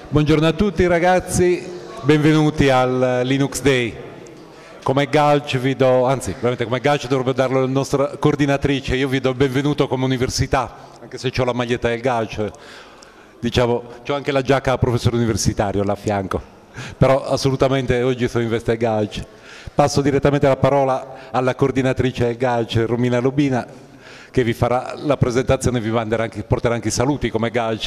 Buongiorno a tutti ragazzi, benvenuti al Linux Day. Come Galc vi do, anzi, veramente come Galc dovrebbe darlo la nostra coordinatrice, io vi do il benvenuto come università, anche se ho la maglietta del Galc, diciamo, ho anche la giacca da professore universitario là a fianco, però assolutamente oggi sono in veste Galc. Passo direttamente la parola alla coordinatrice del Galc, Romina Lobina, che vi farà la presentazione e vi porterà anche i saluti come Galc.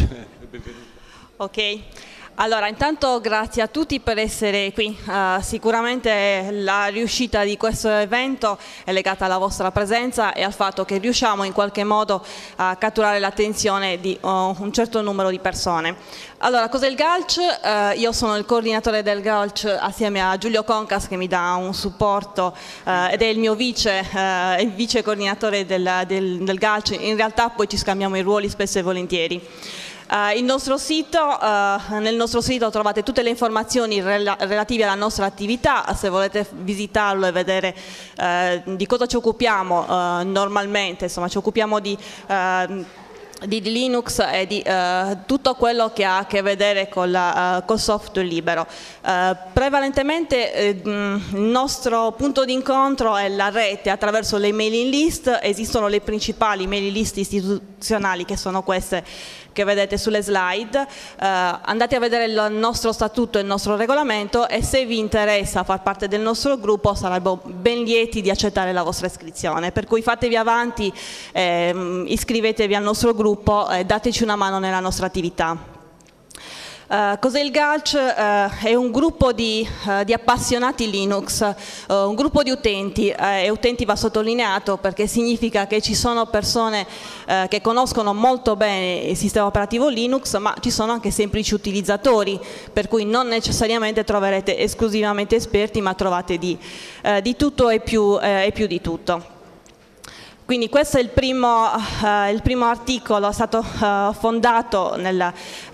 Ok, allora intanto grazie a tutti per essere qui. Sicuramente la riuscita di questo evento è legata alla vostra presenza e al fatto che riusciamo in qualche modo a catturare l'attenzione di un certo numero di persone. Allora, cos'è il Galc? Io sono il coordinatore del Galc assieme a Giulio Concas che mi dà un supporto ed è il mio vice coordinatore del Galc. In realtà poi ci scambiamo i ruoli spesso e volentieri. Nel nostro sito trovate tutte le informazioni relative alla nostra attività. Se volete visitarlo e vedere di cosa ci occupiamo normalmente, insomma ci occupiamo di Linux e di tutto quello che ha a che vedere col software libero. Prevalentemente il nostro punto di incontro è la rete attraverso le mailing list. Esistono le principali mailing list istituzionali che sono queste che vedete sulle slide. Andate a vedere il nostro statuto e il nostro regolamento e se vi interessa far parte del nostro gruppo saremmo ben lieti di accettare la vostra iscrizione, per cui fatevi avanti, iscrivetevi al nostro gruppo e dateci una mano nella nostra attività. Cos'è il Galc? È un gruppo di appassionati Linux, un gruppo di utenti, e utenti va sottolineato perché significa che ci sono persone che conoscono molto bene il sistema operativo Linux, ma ci sono anche semplici utilizzatori, per cui non necessariamente troverete esclusivamente esperti, ma trovate di tutto e più di tutto. Quindi questo è il primo articolo, è stato fondato nel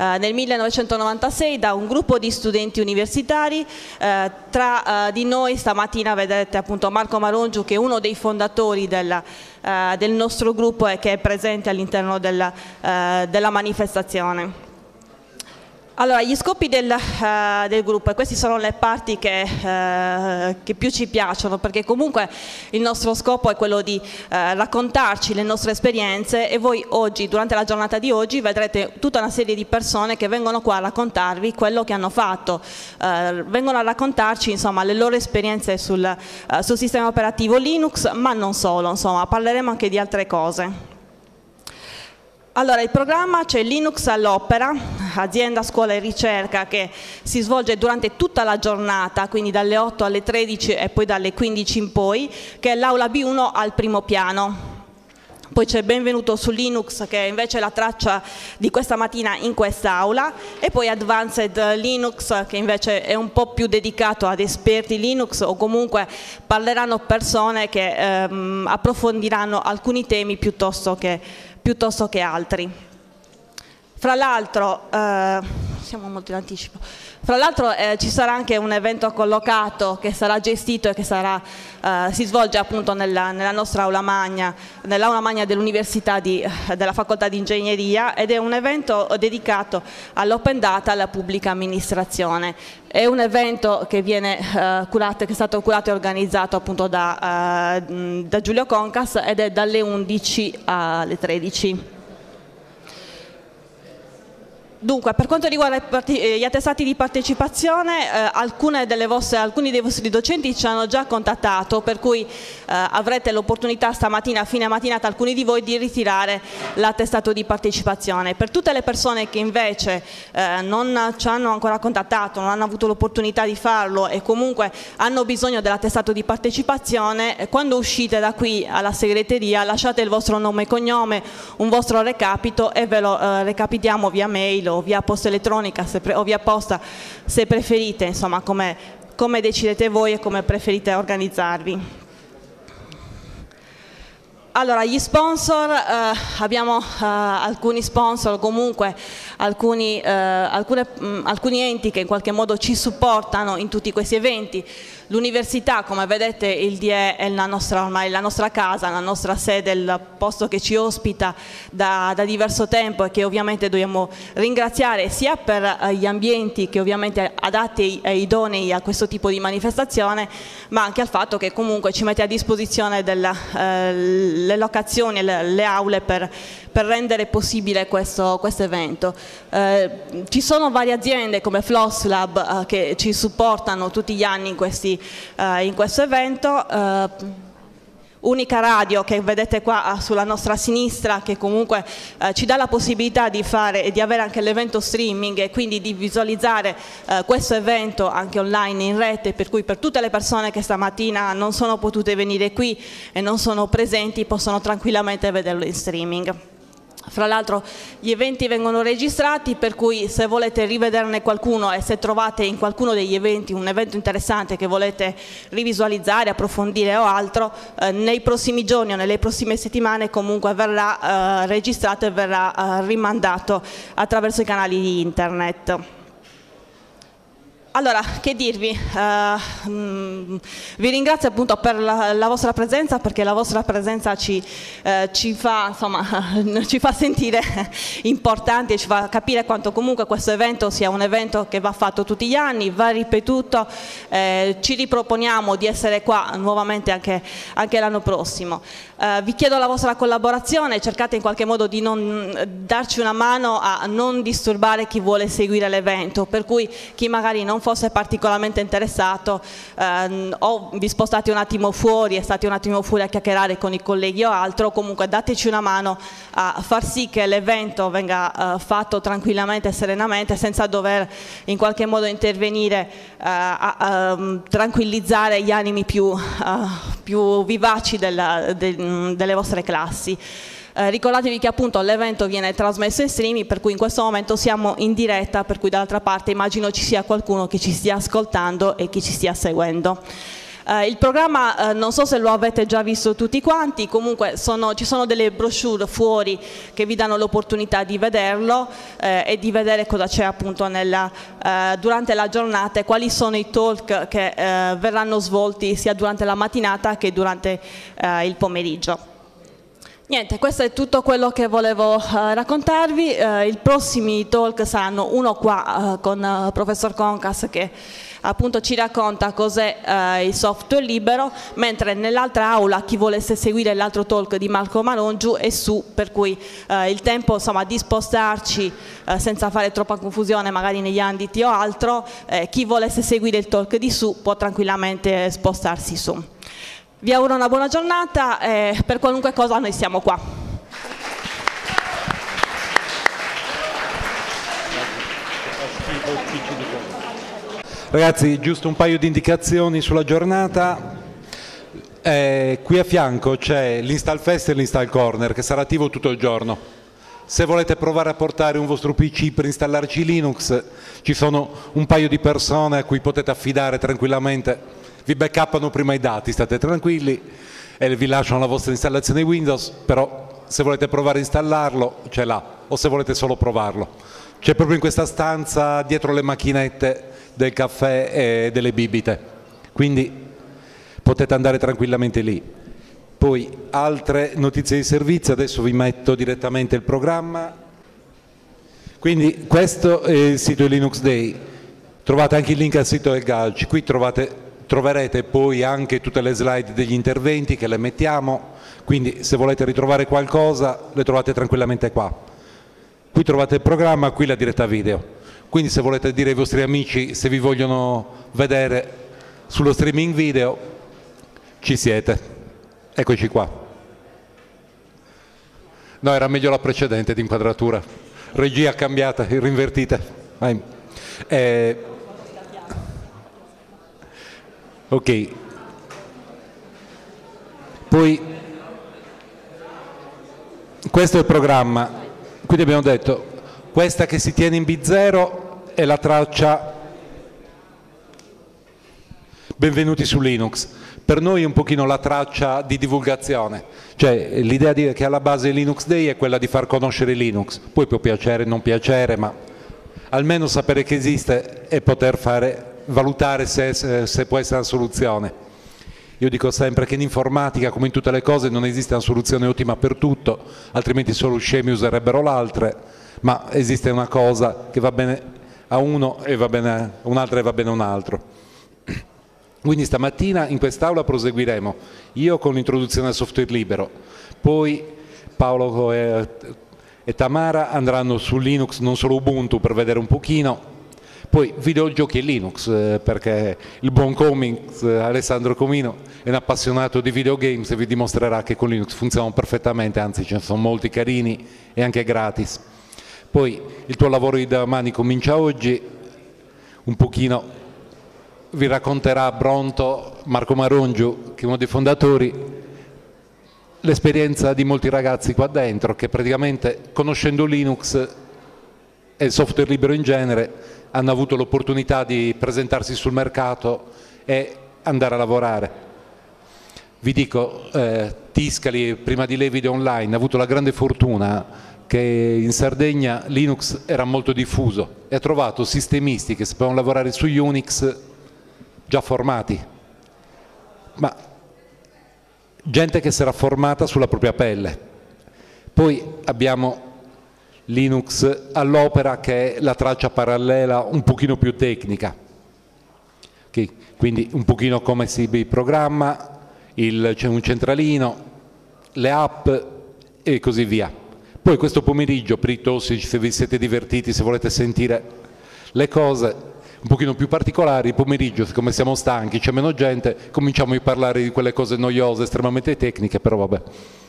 1996 da un gruppo di studenti universitari. Tra di noi stamattina vedete appunto Marco Marungiu, che è uno dei fondatori del nostro gruppo e che è presente all'interno della manifestazione. Allora, gli scopi del gruppo, e queste sono le parti che più ci piacciono, perché comunque il nostro scopo è quello di raccontarci le nostre esperienze e voi oggi, durante la giornata di oggi, vedrete tutta una serie di persone che vengono qua a raccontarvi quello che hanno fatto, vengono a raccontarci insomma le loro esperienze sul sistema operativo Linux, ma non solo, insomma parleremo anche di altre cose. Allora, il programma c'è Linux all'Opera, azienda, scuola e ricerca, che si svolge durante tutta la giornata, quindi dalle 8 alle 13 e poi dalle 15 in poi, che è l'aula B1 al primo piano. Poi c'è Benvenuto su Linux, che è invece la traccia di questa mattina in quest'aula, e poi Advanced Linux, che invece è un po' più dedicato ad esperti Linux, o comunque parleranno persone che approfondiranno alcuni temi piuttosto che altri. Fra l'altro, siamo molto in anticipo, fra l'altro ci sarà anche un evento collocato che sarà gestito e che si svolge appunto nella nostra aula magna, nell'aula magna dell'Università della Facoltà di Ingegneria, ed è un evento dedicato all'Open Data e alla pubblica amministrazione. È un evento che che è stato curato e organizzato appunto da Giulio Concas ed è dalle 11 alle 13. Dunque, per quanto riguarda gli attestati di partecipazione, alcuni dei vostri docenti ci hanno già contattato, per cui avrete l'opportunità stamattina, a fine mattinata, alcuni di voi, di ritirare l'attestato di partecipazione. Per tutte le persone che invece non ci hanno ancora contattato, non hanno avuto l'opportunità di farlo e comunque hanno bisogno dell'attestato di partecipazione, quando uscite da qui alla segreteria lasciate il vostro nome e cognome, un vostro recapito e ve lo recapitiamo via mail o via posta elettronica o via posta, se preferite, insomma come decidete voi e come preferite organizzarvi. Allora, gli sponsor, abbiamo alcuni sponsor, comunque alcuni enti che in qualche modo ci supportano in tutti questi eventi. L'università, come vedete, il DE è ormai la nostra casa, la nostra sede, il posto che ci ospita da diverso tempo e che ovviamente dobbiamo ringraziare sia per gli ambienti che ovviamente adatti e idonei a questo tipo di manifestazione, ma anche al fatto che comunque ci mette a disposizione le locazioni e le aule per rendere possibile questo evento. Ci sono varie aziende come Floss Lab che ci supportano tutti gli anni in questo evento. Unica Radio, che vedete qua sulla nostra sinistra, che comunque ci dà la possibilità di avere anche l'evento streaming e quindi di visualizzare questo evento anche online in rete, per cui per tutte le persone che stamattina non sono potute venire qui e non sono presenti possono tranquillamente vederlo in streaming. Fra l'altro gli eventi vengono registrati, per cui se volete rivederne qualcuno e se trovate in qualcuno degli eventi un evento interessante che volete rivisualizzare, approfondire o altro, nei prossimi giorni o nelle prossime settimane comunque verrà registrato e verrà rimandato attraverso i canali di internet. Allora, che dirvi? Vi ringrazio appunto per la vostra presenza, perché la vostra presenza ci fa sentire importanti e ci fa capire quanto comunque questo evento sia un evento che va fatto tutti gli anni, va ripetuto, ci riproponiamo di essere qua nuovamente anche l'anno prossimo. Vi chiedo la vostra collaborazione, cercate in qualche modo di non darci una mano a non disturbare chi vuole seguire l'evento, per cui chi magari non fosse particolarmente interessato o vi spostate un attimo fuori e state un attimo fuori a chiacchierare con i colleghi o altro, comunque dateci una mano a far sì che l'evento venga fatto tranquillamente e serenamente, senza dover in qualche modo intervenire a tranquillizzare gli animi più vivaci delle vostre classi. Ricordatevi che appunto l'evento viene trasmesso in streaming, per cui in questo momento siamo in diretta, per cui dall'altra parte immagino ci sia qualcuno che ci stia ascoltando e che ci stia seguendo. Il programma non so se lo avete già visto tutti quanti, comunque ci sono delle brochure fuori che vi danno l'opportunità di vederlo e di vedere cosa c'è appunto durante la giornata e quali sono i talk che verranno svolti sia durante la mattinata che durante il pomeriggio. Niente, questo è tutto quello che volevo raccontarvi. I prossimi talk saranno uno qua con professor Concas, che appunto ci racconta cos'è il software libero, mentre nell'altra aula chi volesse seguire l'altro talk di Marco Marongiu è su, per cui il tempo insomma di spostarci senza fare troppa confusione magari negli ambiti o altro, chi volesse seguire il talk di su può tranquillamente spostarsi su. Vi auguro una buona giornata e per qualunque cosa noi siamo qua. Ragazzi, giusto un paio di indicazioni sulla giornata. Qui a fianco c'è l'Install Fest e l'Install Corner che sarà attivo tutto il giorno. Se volete provare a portare un vostro PC per installarci Linux, ci sono un paio di persone a cui potete affidare tranquillamente. Vi backuppano prima i dati, state tranquilli, e vi lasciano la vostra installazione Windows, però se volete provare a installarlo c'è là, o se volete solo provarlo. C'è proprio in questa stanza dietro le macchinette del caffè e delle bibite, quindi potete andare tranquillamente lì. Poi altre notizie di servizio, adesso vi metto direttamente il programma. Quindi questo è il sito di Linux Day, trovate anche il link al sito del Galci, qui troverete poi anche tutte le slide degli interventi che le mettiamo, quindi se volete ritrovare qualcosa le trovate tranquillamente qua. Qui trovate il programma, qui la diretta video, quindi se volete dire ai vostri amici se vi vogliono vedere sullo streaming video, ci siete, eccoci qua. No, era meglio la precedente di inquadratura, regia cambiata, rinvertita. Ok, poi questo è il programma, quindi abbiamo detto questa che si tiene in B0 è la traccia Benvenuti su Linux, per noi è un pochino la traccia di divulgazione, cioè l'idea che alla base Linux Day è quella di far conoscere Linux, poi può piacere o non piacere, ma almeno sapere che esiste e poter fare valutare se può essere una soluzione. Io dico sempre che in informatica, come in tutte le cose, non esiste una soluzione ottima per tutto, altrimenti solo scemi userebbero l'altra, ma esiste una cosa che va bene a uno e va bene a un altro e va bene a un altro. Quindi stamattina in quest'aula proseguiremo, io con l'introduzione al software libero, poi Paolo e Tamara andranno su Linux, non solo Ubuntu, per vedere un pochino, poi videogiochi e Linux, perché il buon Comics, Alessandro Comino, è un appassionato di videogames e vi dimostrerà che con Linux funzionano perfettamente, anzi ce ne sono molti carini e anche gratis. Poi il tuo lavoro di domani comincia oggi, un pochino vi racconterà Bronto, Marco Marongiu, che è uno dei fondatori, l'esperienza di molti ragazzi qua dentro che praticamente conoscendo Linux e il software libero in genere hanno avuto l'opportunità di presentarsi sul mercato e andare a lavorare. Vi dico, Tiscali, prima di lei Video Online, ha avuto la grande fortuna che in Sardegna Linux era molto diffuso e ha trovato sistemisti che sapevano lavorare su Unix già formati, ma gente che si era formata sulla propria pelle. Poi abbiamo Linux all'opera, che è la traccia parallela un pochino più tecnica, quindi un pochino come si programma, c'è un centralino, le app e così via. Poi questo pomeriggio, per i tossici, se vi siete divertiti, se volete sentire le cose un pochino più particolari, pomeriggio, siccome siamo stanchi, c'è meno gente, cominciamo a parlare di quelle cose noiose, estremamente tecniche, però vabbè.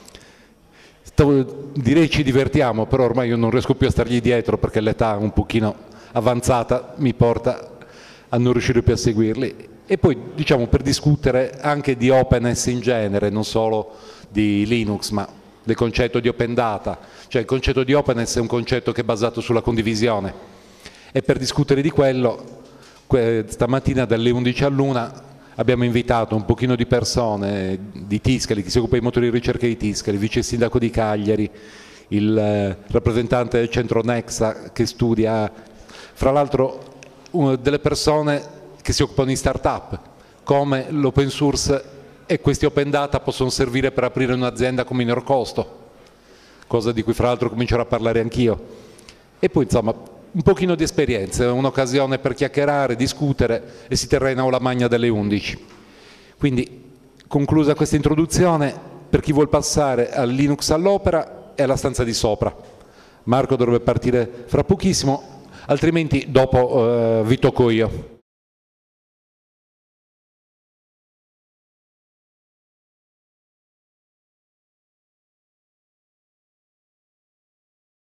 Direi ci divertiamo, però ormai io non riesco più a stargli dietro perché l'età un pochino avanzata mi porta a non riuscire più a seguirli. E poi diciamo per discutere anche di openness in genere, non solo di Linux, ma del concetto di open data, cioè il concetto di openness è un concetto che è basato sulla condivisione. E per discutere di quello, stamattina dalle 11 all'1 abbiamo invitato un pochino di persone di Tiscali, che si occupa dei motori di ricerca di Tiscali, il vice sindaco di Cagliari, il rappresentante del centro Nexa che studia, fra l'altro delle persone che si occupano di start-up, come l'open source e questi open data possono servire per aprire un'azienda con minor costo, cosa di cui fra l'altro comincerò a parlare anch'io. E poi insomma un pochino di esperienza, un'occasione per chiacchierare, discutere e si terrà in aula magna dalle 11. Quindi, conclusa questa introduzione, per chi vuol passare al Linux all'opera è alla stanza di sopra. Marco dovrebbe partire fra pochissimo, altrimenti dopo vi tocco io.